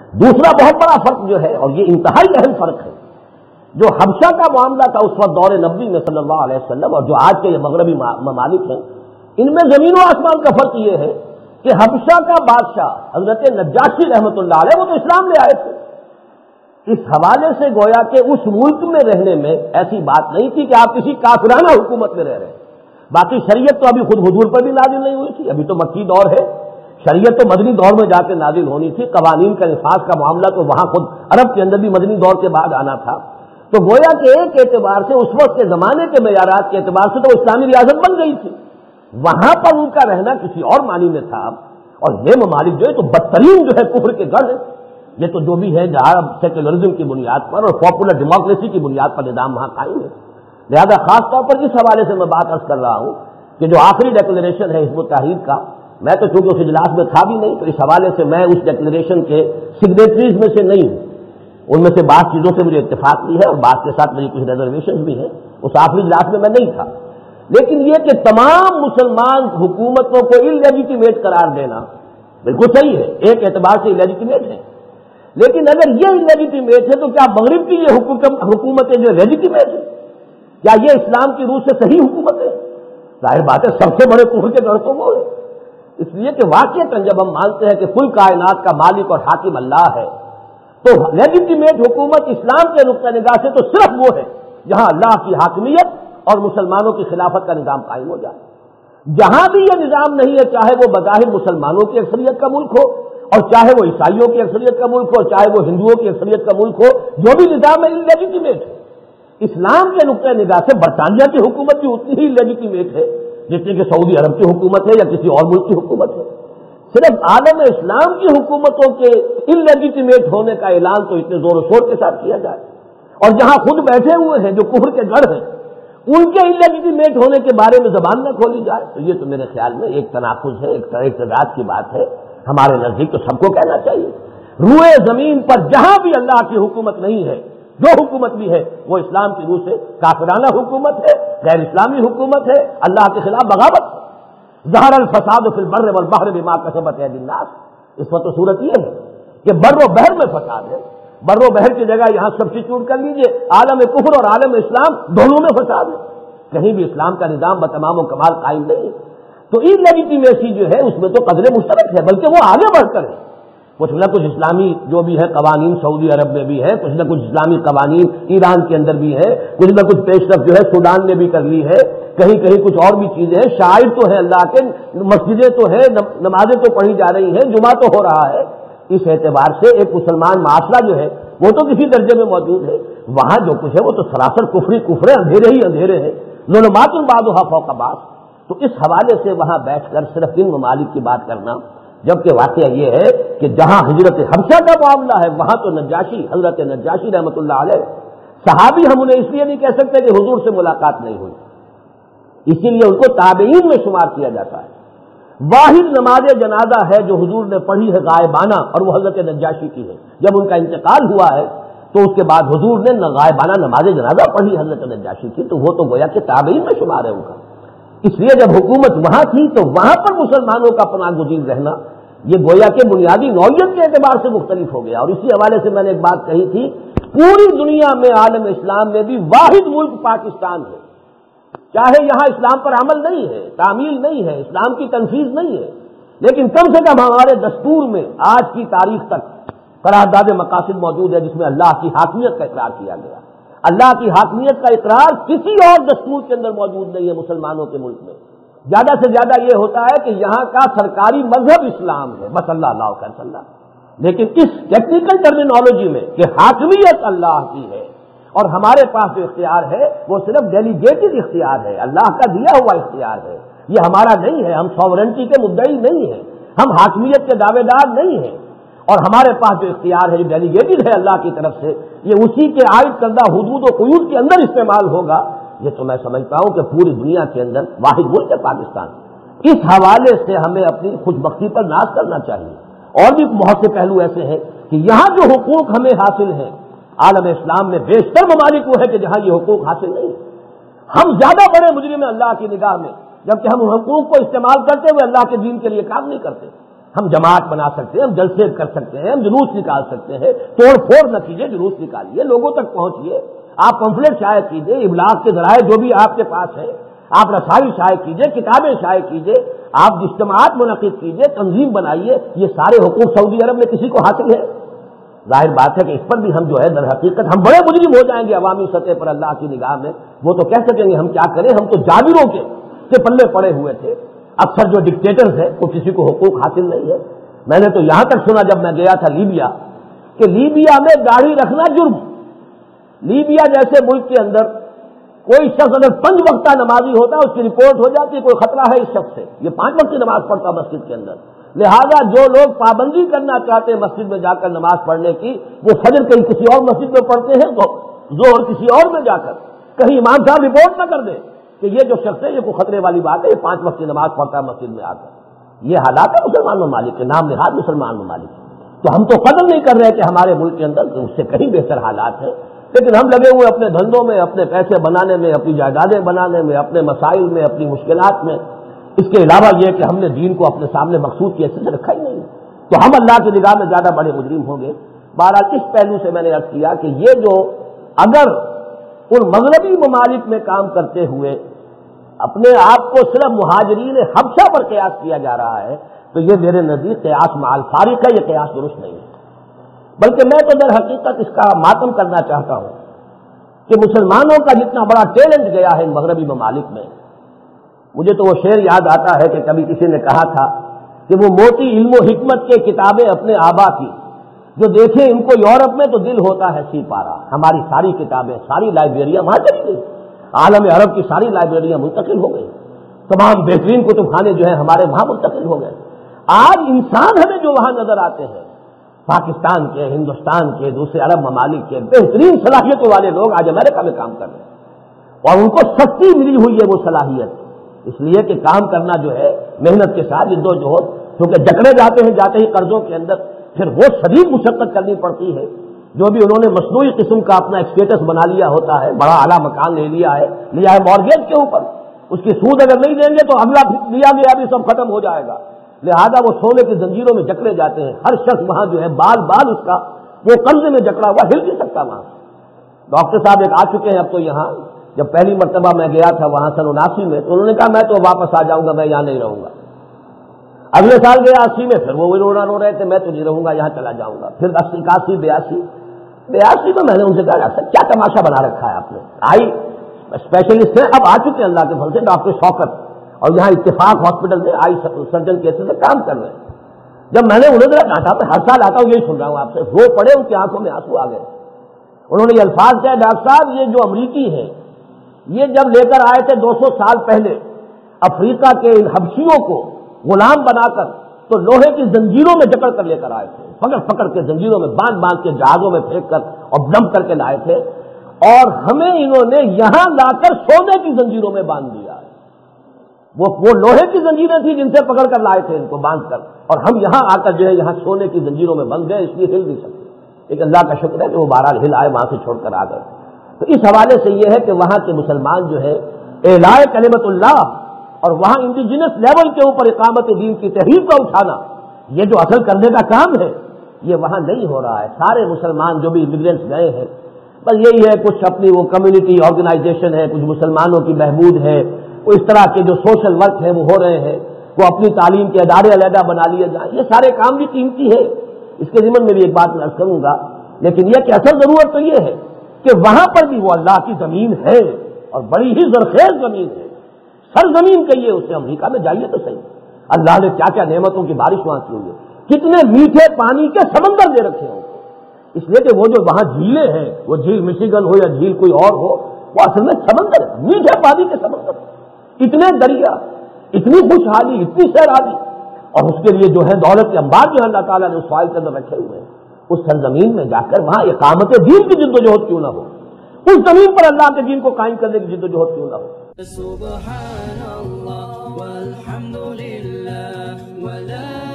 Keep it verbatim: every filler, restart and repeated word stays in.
دوسرا بہت بڑا فرق جو ہے، اور یہ انتہائی اہم فرق ہے، جو حبشہ کا معاملہ تھا اس وقت دور نبوی میں صلی اللہ علیہ وسلم، اور جو آج کے یہ مغربی ممالک ہیں، ان میں زمین و آسمان کا فرق یہ ہے کہ حبشہ کا بادشاہ حضرت نجاشی رحمۃ اللہ علیہ وہ تو اسلام لے آئے تھے. اس حوالے سے گویا کہ اس ملک میں رہنے میں ایسی بات نہیں تھی کہ آپ کسی کافرانہ حکومت میں رہ رہے ہیں. باقی شریعت تو ابھی خود حضور پر بھی نازل نہیں ہوئی تھی، ابھی تو مکی دور ہے. شریعت تو مدنی دور میں جا کے نازل ہونی تھی. قوانین کا نفاذ کا معاملہ تو وہاں خود عرب کے اندر بھی مدنی دور کے بعد آنا تھا. تو گویا کہ ایک اعتبار سے اس وقت کے زمانے کے معیارات کے اعتبار سے تو اسلامی ریاست بن گئی تھی. وہاں پر ان کا رہنا کسی اور معنی میں تھا. اور یہ ممالک جو ہے تو بدترین جو ہے کفر کے گڑھ ہے. یہ تو جو بھی ہے جہاں سیکولرزم کی بنیاد پر اور پاپولر ڈیموکریسی کی بنیاد پر نظام وہاں قائم ہے. لہذا خاص طور پر اس حوالے سے میں بات عرض کر رہا ہوں کہ جو آخری ڈیکلریشن ہے حزب التحریر کا، میں تو چونکہ اس اجلاس میں تھا بھی نہیں، تو اس حوالے سے میں اس ڈیکلریشن کے سگنیٹریز میں سے نہیں ہوں. ان میں سے بعض چیزوں سے مجھے اتفاق بھی ہے اور بعض کے ساتھ میری کچھ ریزرویشنز بھی ہیں. اس آخری اجلاس میں میں نہیں تھا. لیکن یہ کہ تمام مسلمان حکومتوں کو انلیجیٹیمیٹ قرار دینا بالکل صحیح ہے، ایک اعتبار سے انلیجیٹیمیٹ ہے. لیکن اگر یہ انلیجیٹیمیٹ ہے تو کیا مغرب کی یہ حکومتیں جو لیجیٹیمیٹ ہیں، کیا یہ اسلام کی روح سے صحیح حکومت ہے؟ ظاہر بات ہے سب سے بڑے کفر کے گڑھ تو وہ ہے. اس لیے کہ واقعتاً جب ہم مانتے ہیں کہ کل کائنات کا مالک اور حاکم اللہ ہے، تو لیجیٹیمیٹ حکومت اسلام کے نقطہ نگاہ سے تو صرف وہ ہے جہاں اللہ کی حاکمیت اور مسلمانوں کی خلافت کا نظام قائم ہو جائے. جہاں بھی یہ نظام نہیں ہے، چاہے وہ بظاہر مسلمانوں کی اکثریت کا ملک ہو اور چاہے وہ عیسائیوں کی اکثریت کا ملک ہو، چاہے وہ ہندوؤں کی اکثریت کا ملک ہو، جو بھی نظام ہے انلیجیٹیمیٹ ہے. اسلام کے نقطہ نگاہ سے برطانیہ کی حکومت بھی اتنی ہی لیجیٹیمیٹ ہے جتنی کہ سعودی عرب کی حکومت ہے یا کسی اور ملک کی حکومت ہے. صرف عالم اسلام کی حکومتوں کے انلیجیٹیمیٹ ہونے کا اعلان تو اتنے زور و شور کے ساتھ کیا جائے، اور جہاں خود بیٹھے ہوئے ہیں جو کفر کے جڑ ہیں ان کے انلیجیٹیمیٹ ہونے کے بارے میں زبان نہ کھولی جائے، تو یہ تو میرے خیال میں ایک تناقض ہے، ایک اعتراض کی بات ہے. ہمارے نزدیک تو سب کو کہنا چاہیے روئے زمین پر جہاں بھی اللہ کی حکومت نہیں ہے، جو حکومت بھی ہے وہ اسلام کی روح سے کافرانہ حکومت ہے، غیر اسلامی حکومت ہے، اللہ کے خلاف بغاوت ہے. ظہر الفساد فی البر والبحر بما کسبت ایدی الناس. اس وقت تو صورت یہ ہے کہ بر و بحر میں فساد ہے. بر و بحر کی جگہ یہاں سبسٹیٹیوٹ کر لیجئے عالم کفر اور عالم اسلام، دونوں میں فساد ہے. کہیں بھی اسلام کا نظام بتمام و کمال قائم نہیں ہے. تو ان لیجیٹیمیسی جو ہے اس میں تو قدر مشترک ہے، بلکہ وہ آگے بڑھ کر ہے. کچھ نہ کچھ اسلامی جو بھی ہے قوانین سعودی عرب میں بھی ہے، کچھ نہ کچھ اسلامی قوانین ایران کے اندر بھی ہے، کچھ نہ کچھ پیش رفت جو ہے سوڈان نے بھی کر لی ہے، کہیں کہیں کچھ اور بھی چیزیں ہیں. شاعر تو ہے اللہ کے، مسجدیں تو ہیں، نمازیں تو پڑھی جا رہی ہیں، جمعہ تو ہو رہا ہے. اس اعتبار سے ایک مسلمان معاشرہ جو ہے وہ تو کسی درجے میں موجود ہے. وہاں جو کچھ ہے وہ تو سراسر کفری کفرے، اندھیرے ہی اندھیرے ہیں. ظلمات بعضها فوق بعض. تو اس حوالے سے وہاں بیٹھ کر صرف ان ممالک کی بات کرنا، جبکہ واقعہ یہ ہے کہ جہاں ہجرت حبشہ کا معاملہ ہے وہاں تو نجاشی حضرت نجاشی رحمۃ اللہ علیہ صحابی، ہم انہیں اس لیے نہیں کہہ سکتے کہ حضور سے ملاقات نہیں ہوئی، اسی لیے ان کو تابعین میں شمار کیا جاتا ہے. واحد نماز جنازہ ہے جو حضور نے پڑھی ہے غائبانہ، اور وہ حضرت نجاشی کی ہے. جب ان کا انتقال ہوا ہے تو اس کے بعد حضور نے غائبانہ نماز جنازہ پڑھی حضرت نجاشی کی، تو وہ تو گویا کہ تابعین میں شمار ہے ان کا. اس لیے جب حکومت وہاں تھی تو وہاں پر مسلمانوں کا پناہ گزین رہنا یہ گویا کہ بنیادی نوعیت کے اعتبار سے مختلف ہو گیا. اور اسی حوالے سے میں نے ایک بات کہی تھی، پوری دنیا میں عالم اسلام میں بھی واحد ملک پاکستان ہے. چاہے یہاں اسلام پر عمل نہیں ہے، تعمیل نہیں ہے، اسلام کی تنفیذ نہیں ہے، لیکن کم سے کم ہمارے دستور میں آج کی تاریخ تک قرارداد مقاصد موجود ہے جس میں اللہ کی حاکمیت کا اقرار کیا گیا. اللہ کی حاکمیت کا اقرار کسی اور دستور کے اندر موجود نہیں ہے مسلمانوں کے ملک میں. زیادہ سے زیادہ یہ ہوتا ہے کہ یہاں کا سرکاری مذہب اسلام ہے، بس اللہ اللہ خیر صلی اللہ. لیکن اس ٹیکنیکل ٹرمینالوجی میں کہ حاکمیت اللہ کی ہے اور ہمارے پاس جو اختیار ہے وہ صرف ڈیلیگیٹڈ اختیار ہے، اللہ کا دیا ہوا اختیار ہے، یہ ہمارا نہیں ہے. ہم سوورنٹی کے مدعی نہیں ہیں، ہم حاکمیت کے دعوے دار نہیں ہیں، اور ہمارے پاس جو اختیار ہے جو ڈیلیگیٹڈ ہے اللہ کی طرف سے، یہ اسی کے عائد کردہ حدود و قیود کے اندر استعمال ہوگا. یہ تو میں سمجھتا ہوں کہ پوری دنیا کے اندر واحد ملک ہے پاکستان. اس حوالے سے ہمیں اپنی خوش بختی پر ناز کرنا چاہیے. اور بھی بہت سے پہلو ایسے ہیں کہ یہاں جو حقوق ہمیں حاصل ہیں عالم اسلام میں بیشتر ممالک وہ ہے کہ جہاں یہ حقوق حاصل نہیں. ہم زیادہ بڑے مجرم ہیں اللہ کی نگاہ میں، جبکہ ہم حقوق کو استعمال کرتے ہوئے اللہ کے دین کے لیے کام نہیں کرتے. ہم جماعت بنا سکتے ہیں، ہم جلسے کر سکتے ہیں، ہم جلوس نکال سکتے ہیں، توڑ پھوڑ نہ کیجیے، جلوس نکالیے، لوگوں تک پہنچیے، آپ پمفلٹ شائع کیجیے، ابلاغ کے ذرائع جو بھی آپ کے پاس ہے آپ رسائی شائع کیجیے، کتابیں شائع کیجیے، آپ اجتماعات منعقد کیجیے، تنظیم بنائیے۔ یہ سارے حقوق سعودی عرب میں کسی کو حاصل ہے؟ ظاہر بات ہے کہ اس پر بھی ہم جو ہے در حقیقت ہم بڑے مجرم ہو جائیں گے عوامی سطح پر اللہ کی نگاہ میں۔ وہ تو کہہ سکیں گے ہم کیا کریں، ہم تو جابروں کے کے پلے پڑے ہوئے تھے۔ اکثر جو ڈکٹیٹرز ہیں وہ کسی کو حقوق حاصل نہیں ہے۔ میں نے تو یہاں تک سنا جب میں گیا تھا لیبیا کہ لیبیا میں داڑھی رکھنا جرم۔ لیبیا جیسے ملک کے اندر کوئی شخص اگر پنج وقتہ نمازی ہوتا ہے اس کی رپورٹ ہو جاتی ہے کوئی خطرہ ہے اس شخص سے، یہ پانچ وقت کی نماز پڑھتا مسجد کے اندر۔ لہذا جو لوگ پابندی کرنا چاہتے ہیں مسجد میں جا کر نماز پڑھنے کی، وہ فجر کہیں کسی اور مسجد میں پڑھتے ہیں تو ظہر کسی اور میں جا کر، کہیں امام صاحب رپورٹ نہ کر دے کہ یہ جو شخص ہے یہ کوئی خطرے والی بات ہے، یہ پانچ وقت کی نماز پڑھتا ہے مسجد میں آ کر۔ یہ حالات ہے مسلمان ممالک کے، نام نہاد مسلمان ممالک۔ تو ہم تو قدر نہیں کر رہے کہ ہمارے ملک کے اندر اس سے کہیں بہتر حالات ہیں، لیکن ہم لگے ہوئے اپنے دھندوں میں، اپنے پیسے بنانے میں، اپنی جائیدادیں بنانے میں، اپنے مسائل میں، اپنی مشکلات میں۔ اس کے علاوہ یہ کہ ہم نے دین کو اپنے سامنے مقصود کی حیثیت سے رکھا ہی نہیں، تو ہم اللہ کی نگاہ میں زیادہ بڑے مجرم ہوں گے۔ بہرحال اس پہلو سے میں نے عرض کیا کہ یہ جو اگر ان مغربی ممالک میں کام کرتے ہوئے اپنے آپ کو صرف مہاجرین حبشہ پر قیاس کیا جا رہا ہے تو یہ میرے نزدیک قیاس مع الفارق ہے، یہ قیاس درست نہیں ہے۔ بلکہ میں تو در حقیقت اس کا ماتم کرنا چاہتا ہوں کہ مسلمانوں کا جتنا بڑا ٹیلنٹ گیا ہے ان مغربی ممالک میں۔ مجھے تو وہ شعر یاد آتا ہے کہ کبھی کسی نے کہا تھا کہ وہ موتی علم و حکمت کے کتابیں اپنے آبا کی، جو دیکھیں ان کو یورپ میں تو دل ہوتا ہے سی پارا۔ ہماری ساری کتابیں، ساری لائبریریاں وہاں چلی گئی، عالم عرب کی ساری لائبریریاں منتقل ہو گئی، تمام بہترین کتب خانے جو ہیں ہمارے وہاں منتقل ہو گئے۔ آج انسان ہمیں جو وہاں نظر آتے ہیں، پاکستان کے، ہندوستان کے، دوسرے عرب ممالک کے بہترین صلاحیتوں والے لوگ آج امریکہ میں کام کر رہے ہیں، اور ان کو سستی ملی ہوئی ہے وہ صلاحیت، اس لیے کہ کام کرنا جو ہے محنت کے ساتھ جد و جہد، کیونکہ جکڑے جاتے ہیں جاتے ہی قرضوں کے اندر، پھر وہ شدید مشقت کرنی پڑتی ہے۔ جو بھی انہوں نے مصنوعی قسم کا اپنا ایک اسٹیٹس بنا لیا ہوتا ہے، بڑا اعلیٰ مکان لے لیا ہے، لیا ہے مارگیج کے اوپر، اس کی سود اگر نہیں دیں گے تو اگلا لیا گیا بھی سب ختم ہو جائے گا، لہذا وہ سونے کی زنجیروں میں جکڑے جاتے ہیں۔ ہر شخص وہاں جو ہے بال بال اس کا وہ قرضے میں جکڑا ہوا، ہل نہیں سکتا وہاں۔ ڈاکٹر صاحب ایک آ چکے ہیں اب تو یہاں، جب پہلی مرتبہ میں گیا تھا وہاں سن اناسی میں تو انہوں نے کہا میں تو واپس آ جاؤں گا، میں یہاں نہیں رہوں گا۔ اگلے سال گیا اسی میں، پھر وہ رونا رو رہے تھے میں تو نہیں رہوں گا، یہاں چلا جاؤں گا۔ پھر اکاسی بیاسی بیاسی تو میں نے ان سے کہا کیا تماشا بنا رکھا ہے آپ نے۔ آئی اسپیشلسٹ ہیں اب آ چکے ہیں اللہ کے فضل سے، ڈاکٹر شوکت، اور یہاں اتفاق ہاسپٹل میں آئی سرجن کیسے سے کام کر رہے ہیں۔ جب میں نے انہیں ذرا ڈانٹا، میں ہر سال آتا ہوں یہی سن رہا ہوں آپ سے، رو پڑے، ان کی آنکھوں میں آنسو آ گئے۔ انہوں نے یہ الفاظ کہا ڈاکٹر صاحب یہ جو امریکی ہیں یہ جب لے کر آئے تھے دو سو سال پہلے افریقہ کے ان حبشیوں کو غلام بنا کر، تو لوہے کی زنجیروں میں جکڑ کر لے کر آئے تھے، پکڑ پکڑ کے زنجیروں میں باندھ باندھ کے جہازوں میں پھینک کر اور دم کر کے لائے تھے، اور ہمیں انہوں نے یہاں لا کر سونے کی زنجیروں میں باندھ دیا۔ وہ وہ لوہے کی زنجیریں تھیں جن سے پکڑ کر لائے تھے ان کو باندھ کر، اور ہم یہاں آ کر جو ہے یہاں سونے کی زنجیروں میں بند گئے، اس لیے ہل نہیں سکتے۔ لیکن اللہ کا شکر ہے کہ وہ بہرحال ہل آئے، وہاں سے چھوڑ کر آ گئے۔ تو اس حوالے سے یہ ہے کہ وہاں کے مسلمان جو ہے اعلاء کلمت اللہ اور وہاں انڈیجنس لیول کے اوپر اقامت دین کی تحریک کا اٹھانا، یہ جو اصل کرنے کا کام ہے یہ وہاں نہیں ہو رہا ہے۔ سارے مسلمان جو بھی امیگرینٹس گئے ہیں بس یہی ہے، کچھ اپنی وہ کمیونٹی آرگنائزیشن ہے، کچھ مسلمانوں کی بہبود ہے، وہ اس طرح کے جو سوشل ورک ہیں وہ ہو رہے ہیں، وہ اپنی تعلیم کے ادارے علیحدہ بنا لیے جائیں، یہ سارے کام بھی قیمتی ہے، اس کے ضمن میں بھی ایک بات میں عرض کروں گا، لیکن یہ کہ اصل ضرورت تو یہ ہے کہ وہاں پر بھی وہ اللہ کی زمین ہے اور بڑی ہی زرخیز زمین ہے، سرزمین کہیے اسے، امریکہ میں جائیے تو صحیح، اللہ نے کیا کیا نعمتوں کی بارش وہاں کی ہوئی ہے، کتنے میٹھے پانی کے سمندر دے رکھے ہیں، اس لیے کہ وہ جو وہاں جھیلیں ہیں، وہ جھیل مشیگن ہو یا جھیل کوئی اور ہو، وہ اصل میں سمندر ہے، میٹھے پانی کے سمندر، اتنے دریا، اتنی خوشحالی، اتنی سیرابی، اور اس کے لیے جو ہے دولت کے انبار جو ہے اللہ تعالیٰ نے اس فائل کے اندر رکھے ہوئے ہیں، اس سرزمین میں جا کر وہاں اقامت دین کی جد و جہد کیوں نہ ہو، اس زمین پر اللہ کے دین کو قائم کرنے کی جد و جہد کیوں نہ ہو۔ سبحان اللہ والحمد للہ ولا